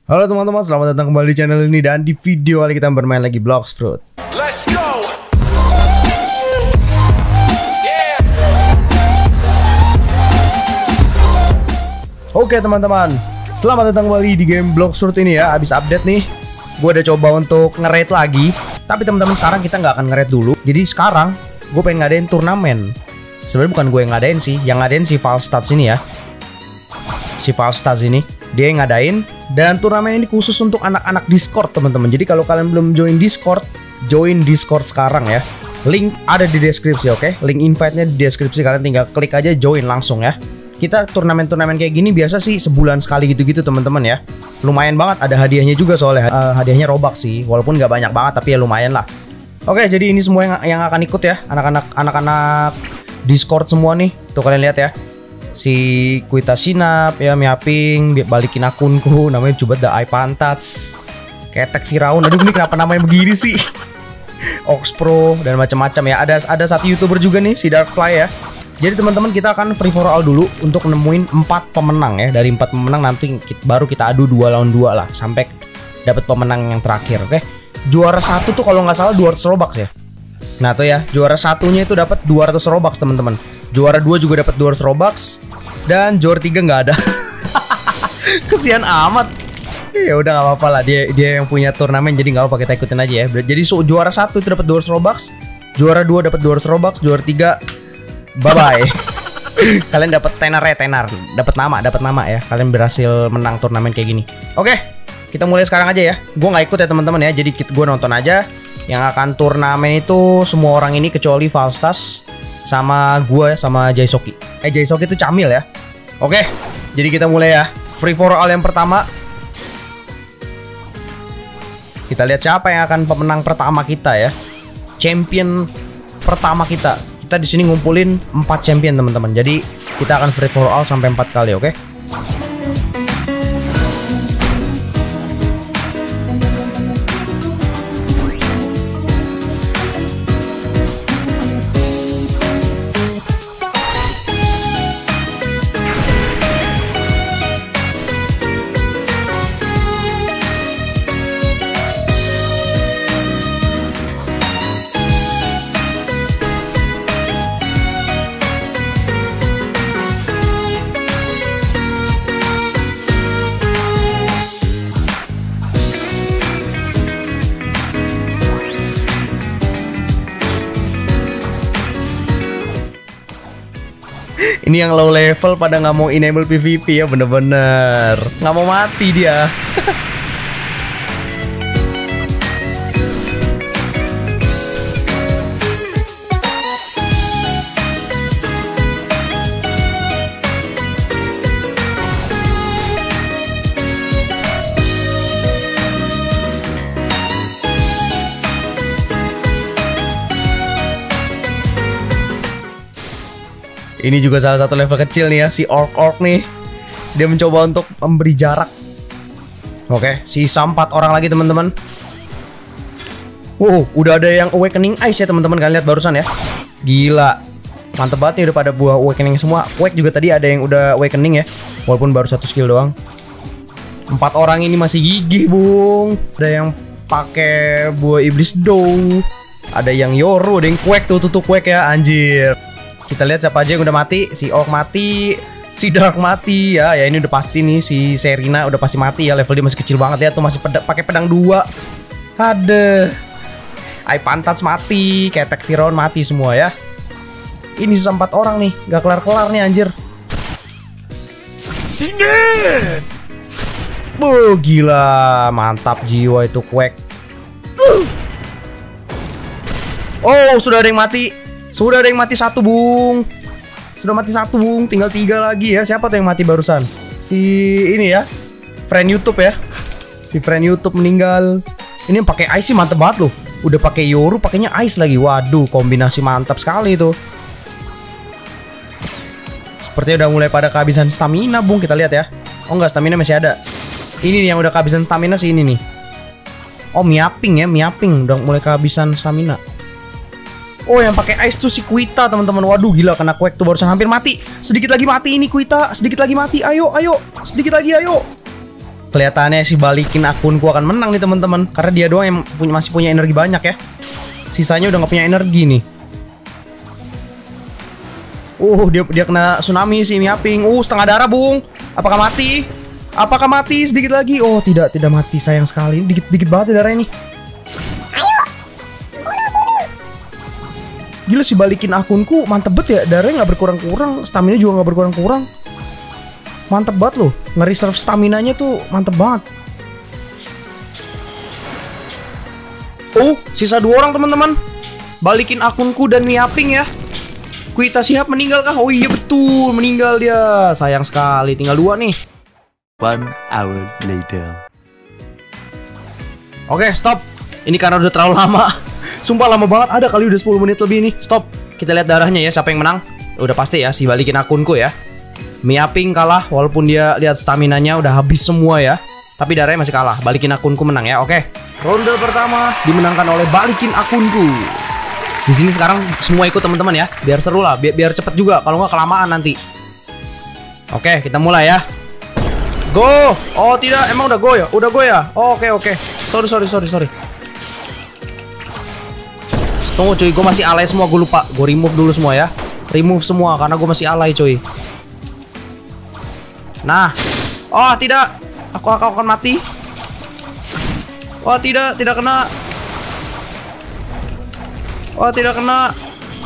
Halo teman-teman, selamat datang kembali di channel ini. Dan di video kali kita bermain lagi Blox Fruit. Let's go. Yeah. Oke teman-teman, selamat datang kembali di game Blox Fruit ini ya. Abis update nih, gue udah coba untuk nge-raid lagi. Tapi teman-teman, sekarang kita nggak akan nge-raid dulu. Jadi sekarang gue pengen ngadain turnamen. Sebenarnya bukan gue yang ngadain sih, yang ngadain si Falstad ini ya. Si Falstad ini dia yang ngadain, dan turnamen ini khusus untuk anak-anak Discord teman-teman. Jadi kalau kalian belum join Discord sekarang ya. Link ada di deskripsi, oke? Link invite-nya di deskripsi, kalian tinggal klik aja join langsung ya. Kita turnamen-turnamen kayak gini biasa sih sebulan sekali gitu-gitu teman-teman ya. Lumayan banget, ada hadiahnya juga soalnya. Hadiahnya Robux sih, walaupun nggak banyak banget tapi ya lumayan lah. Oke, jadi ini semua yang akan ikut ya, anak-anak Discord semua nih. Tuh kalian lihat ya. Si Kuita Sinap ya, Miaping balikin akunku, namanya coba The Eye Pantats, Ketek Firaun. Aduh, ini kenapa namanya begini sih? Oxpro dan macam-macam ya. Ada satu YouTuber juga nih, si Darkfly ya. Jadi teman-teman, kita akan free for all dulu untuk nemuin 4 pemenang ya. Dari 4 pemenang nanti baru kita adu 2 lawan 2 lah sampai dapat pemenang yang terakhir, oke? Juara 1 tuh kalau nggak salah 200 Robux ya. Nah tuh ya, juara satunya itu dapat 200 Robux teman-teman. Juara 2 juga dapat 200 Robux, dan juara 3 nggak ada. Kesian amat. Ya udah nggak apa-apa lah, dia yang punya turnamen, jadi nggak apa-apa, kita ikutin aja ya. Jadi juara 1 itu dapat 200 Robux, juara 2 dapat 200 Robux, juara 3 bye bye. Kalian dapat tenar, dapat nama ya. Kalian berhasil menang turnamen kayak gini. Oke, kita mulai sekarang aja ya. Gue nggak ikut ya teman-teman ya, jadi gue nonton aja. Yang akan turnamen itu semua orang ini kecuali Falstas sama gue sama Jaisoki. Jaisoki itu Camil ya. Oke, jadi kita mulai ya. Free for all yang pertama. Kita lihat siapa yang akan pemenang pertama kita ya. Champion pertama kita. Kita di sini ngumpulin 4 champion teman-teman. Jadi kita akan free for all sampai 4 kali, oke? Ini yang low level pada nggak mau enable PvP ya, bener-bener nggak mau mati dia. Ini juga salah satu level kecil nih ya, si Orc nih. Dia mencoba untuk memberi jarak. Oke, sisa 4 orang lagi teman-teman. Wow, udah ada yang Awakening Ice ya teman-teman, kalian lihat barusan ya. Gila, mantep banget nih, udah pada buah Awakening semua. Quake juga tadi ada yang udah Awakening ya, walaupun baru 1 skill doang. 4 orang ini masih gigih bung. Ada yang pakai buah Iblis Dough, ada yang Yoru, ada yang Quake tuh Quake ya, anjir. Kita lihat siapa aja yang udah mati. Si Orc mati, si Dark mati ya. Ya ini udah pasti nih, si Serina udah pasti mati ya. Level dia masih kecil banget ya. Tuh masih pakai pedang 2. Ada Eye Pantats mati, Ketek Firaun mati semua ya. Ini sisa 4 orang nih, gak kelar-kelar nih anjir. Sini. Gila, mantap jiwa itu Quake. Oh, sudah ada yang mati. Sudah ada yang mati 1 bung. Sudah mati 1 bung. Tinggal 3 lagi ya. Siapa tuh yang mati barusan? Si ini ya, friend YouTube ya. Si friend YouTube meninggal. Ini yang pakai ice sih mantep banget loh. Udah pakai Yoru, pakainya ice lagi. Waduh, kombinasi mantap sekali itu. Sepertinya udah mulai pada kehabisan stamina bung. Kita lihat ya. Oh enggak, stamina masih ada. Ini nih yang udah kehabisan stamina sih, ini nih. Oh, Miaping ya, Miaping udah mulai kehabisan stamina. Oh, yang pakai ice tuh si Kuita, teman-teman. Waduh, gila, kena Quake tuh barusan hampir mati. Sedikit lagi mati ini Kuita, sedikit lagi mati. Ayo, ayo. Sedikit lagi, ayo. Kelihatannya si balikin akunku akan menang nih teman-teman, karena dia doang yang masih punya energi banyak ya. Sisanya udah nggak punya energi nih. Dia kena tsunami si Miaping. Setengah darah, Bung. Apakah mati? Apakah mati sedikit lagi? Oh, tidak mati, sayang sekali. Dikit banget ya darahnya nih. Gila, si balikin akunku mantep banget ya. Darahnya nggak berkurang-kurang, stamina juga nggak berkurang-kurang. Mantep banget loh. Nge-reserve staminanya tuh mantep banget. Sisa 2 orang teman-teman. Balikin akunku dan Miaping ya. Kuita Shihab meninggal kah? Oh iya betul, meninggal dia. Sayang sekali, tinggal 2 nih. 1 hour later. Oke, stop. Ini karena udah terlalu lama. Sumpah lama banget, ada kali udah 10 menit lebih nih. Stop. Kita lihat darahnya ya, siapa yang menang. Udah pasti ya, si balikin akunku ya. Miaping kalah, walaupun dia lihat staminanya udah habis semua ya. Tapi darahnya masih kalah, balikin akunku menang ya. Oke, ronde pertama dimenangkan oleh balikin akunku. Di sini sekarang semua ikut teman-teman ya, biar seru lah, biar cepet juga, kalau nggak kelamaan nanti. Oke, kita mulai ya. Go! Oh tidak, emang udah go ya? Udah go ya? Oh, oke. Sorry. Tunggu cuy, gue masih alay semua, gue lupa. Gue remove dulu semua ya. Remove semua karena gue masih alay cuy. Nah, oh tidak, aku akan mati. Oh tidak kena. Oh tidak kena.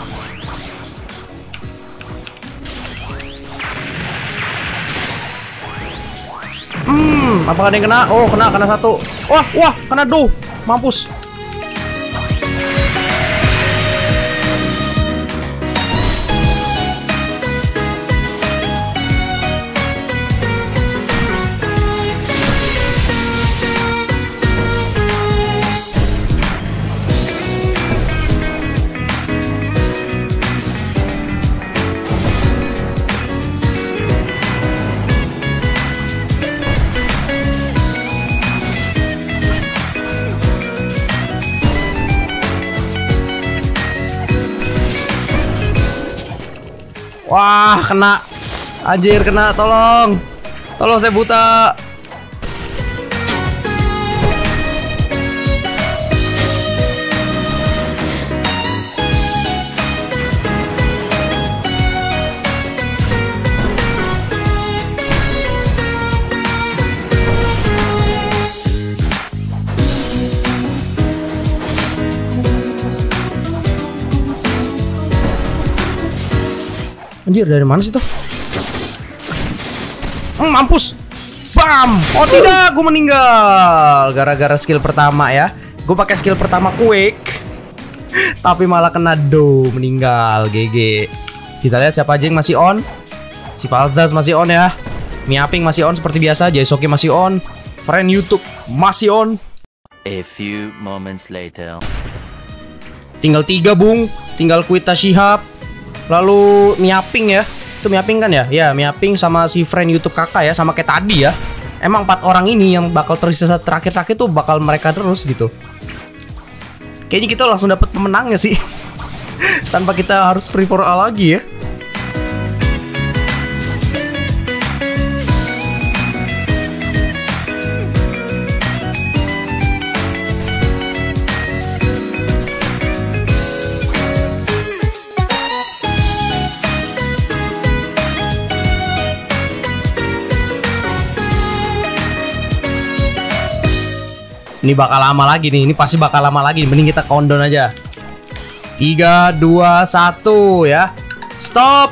Apakah ada yang kena? Oh kena 1. Wah kena do. Mampus. Wah, kena. Anjir, kena. Tolong saya buta. Anjir, dari mana sih tuh? Mampus. Bam. Oh tidak, gue meninggal gara-gara skill pertama ya. Gue pakai skill pertama quick, tapi malah kena do, meninggal. GG. Kita lihat siapa aja yang masih on. Si Falzaz masih on ya. Miaping masih on seperti biasa. Jaisoke masih on. Friend YouTube masih on. A few moments later. Tinggal 3 Bung. Tinggal Kuita Shihab. Lalu Miaping ya. Itu Miaping kan ya? Ya, Miaping sama si friend YouTube kakak ya. Sama kayak tadi ya. Emang 4 orang ini yang bakal tersisa terakhir-terakhir tuh bakal mereka terus gitu. Kayaknya kita langsung dapet pemenangnya sih. Tanpa kita harus free for all lagi ya. Ini bakal lama lagi nih, ini pasti bakal lama lagi. Mending kita countdown aja. 3, 2, 1 ya. Stop.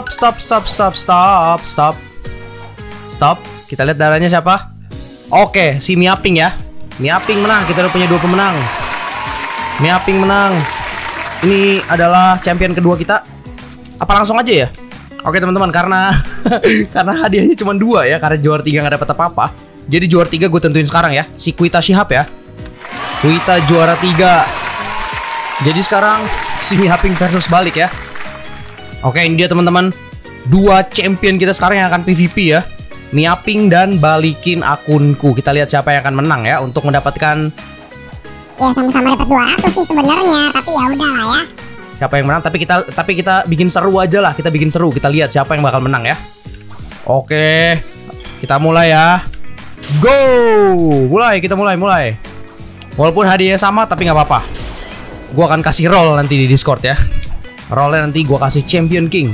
Kita lihat darahnya siapa. Oke, si Miaping ya. Miaping menang, kita udah punya 2 pemenang. Miaping menang. Ini adalah champion kedua kita. Apa langsung aja ya? Oke teman-teman, karena karena hadiahnya cuma 2 ya. Karena juara 3 nggak dapat apa-apa. Jadi juara 3 gue tentuin sekarang ya. Si Kuita Shihab ya. Kuita juara 3. Jadi sekarang si Miaping versus balik ya. Oke, ini dia teman-teman. 2 champion kita sekarang yang akan PVP ya. Miaping dan balikin akunku. Kita lihat siapa yang akan menang ya. Untuk mendapatkan, ya sama-sama dapat 200 sih sebenarnya. Tapi ya udah lah ya. Siapa yang menang? Tapi kita bikin seru aja lah. Kita bikin seru. Kita lihat siapa yang bakal menang ya. Oke, kita mulai ya. Go! Mulai, kita mulai. Walaupun hadiahnya sama tapi nggak apa-apa. Gua akan kasih roll nanti di Discord ya. Rollnya nanti gua kasih Champion King.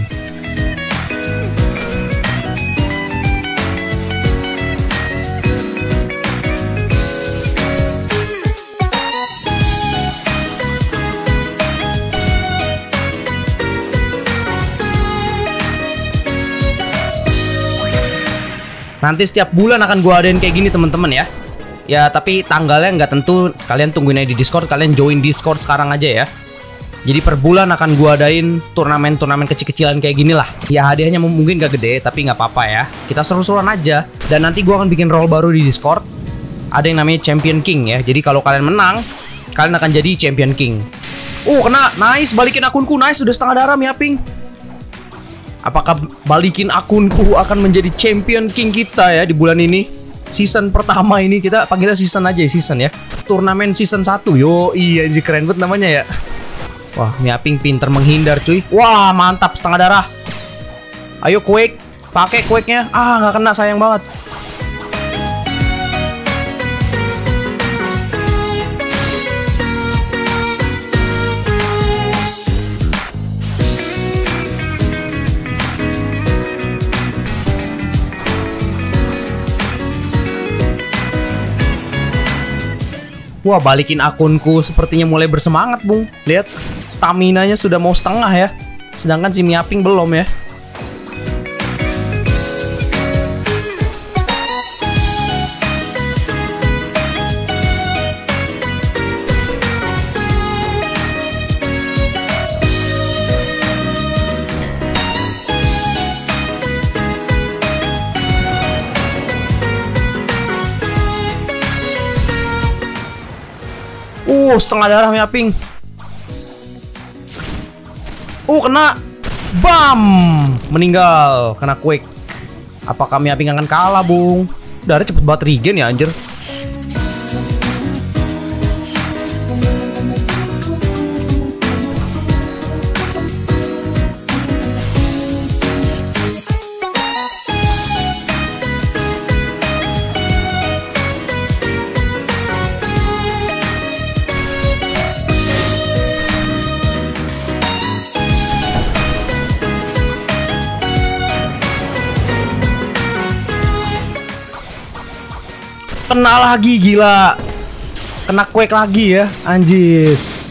Nanti setiap bulan akan gua adain kayak gini teman-teman ya. Ya tapi tanggalnya nggak tentu, kalian tungguin aja di Discord, kalian join Discord sekarang aja ya. Jadi per bulan akan gua adain turnamen-turnamen kecil-kecilan kayak gini lah. Ya hadiahnya mungkin gak gede tapi nggak apa-apa ya. Kita seru-seruan aja. Dan nanti gua akan bikin role baru di Discord. Ada yang namanya Champion King ya. Jadi kalau kalian menang, kalian akan jadi Champion King. Kena, nice, balikin akunku, nice, sudah setengah darah Miaping. Apakah balikin akunku akan menjadi Champion King kita ya di bulan ini? Season pertama ini kita panggilnya season aja ya, season ya. Turnamen season 1. Yo, iya keren banget namanya ya. Wah, Miaping pinter menghindar cuy. Wah, mantap setengah darah. Ayo Quake, pakai Quake-nya. Nggak kena, sayang banget. Wah, balikin akunku sepertinya mulai bersemangat, Bung. Lihat, staminanya sudah mau setengah ya. Sedangkan si Miaping belum ya. Setengah darah Miaping. Kena. Bam! Meninggal. Kena Quake. Apakah Miaping akan kalah, Bung? Darah cepet banget regen ya, anjir. Kena lagi, gila. Kena Quake lagi ya, anjis.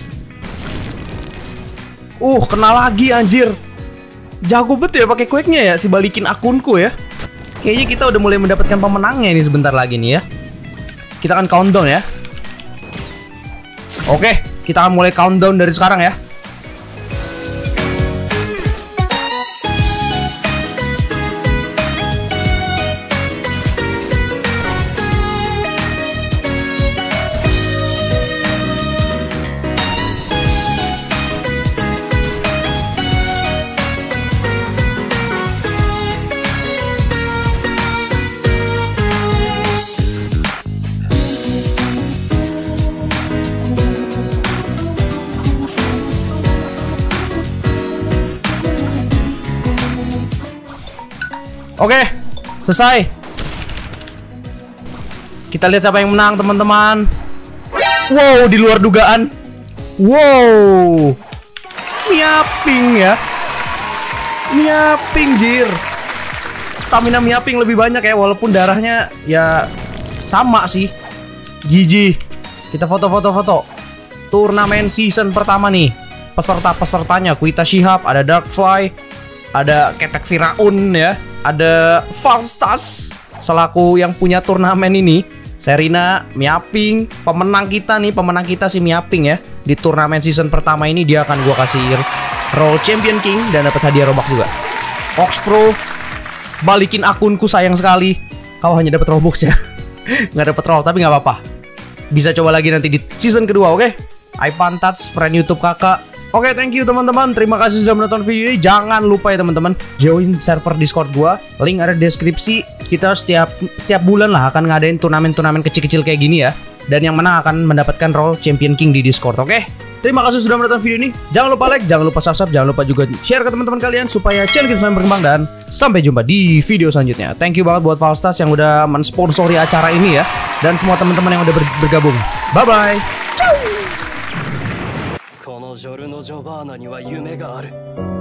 Kena lagi anjir. Jago bet ya pakai Quake-nya ya, si balikin akunku ya. Kayaknya kita udah mulai mendapatkan pemenangnya ini sebentar lagi nih ya. Kita akan countdown ya. Oke, kita akan mulai countdown dari sekarang ya. Oke, selesai. Kita lihat siapa yang menang, teman-teman. Wow, di luar dugaan. Wow, Miaping ya. Miaping, jir. Stamina Miaping lebih banyak ya, walaupun darahnya ya sama sih. GG. Kita foto-foto. Turnamen season pertama nih. Peserta-pesertanya Kuita Shihab, ada Darkfly, ada Ketek Firaun ya. Ada Falstas selaku yang punya turnamen ini. Serina, Miaping, pemenang kita si Miaping ya. Di turnamen season pertama ini dia akan gua kasih role Champion King dan dapat hadiah Robux juga. Ox Pro, balikin akunku sayang sekali. Kau hanya dapat Robux ya. Nggak dapat role tapi nggak apa-apa. Bisa coba lagi nanti di season kedua, oke? iPantats, friend YouTube kakak. Oke, thank you teman-teman. Terima kasih sudah menonton video ini. Jangan lupa ya teman-teman, join server Discord gua. Link ada di deskripsi. Kita setiap bulan lah akan ngadain turnamen-turnamen kecil-kecil kayak gini ya. Dan yang menang akan mendapatkan role Champion King di Discord, oke? Terima kasih sudah menonton video ini. Jangan lupa like, jangan lupa subscribe, jangan lupa juga share ke teman-teman kalian supaya channel kita semakin berkembang, dan sampai jumpa di video selanjutnya. Thank you banget buat Valstas yang udah mensponsori acara ini ya, dan semua teman-teman yang udah bergabung. Bye bye. このジョルノ・ジョバーナには夢がある。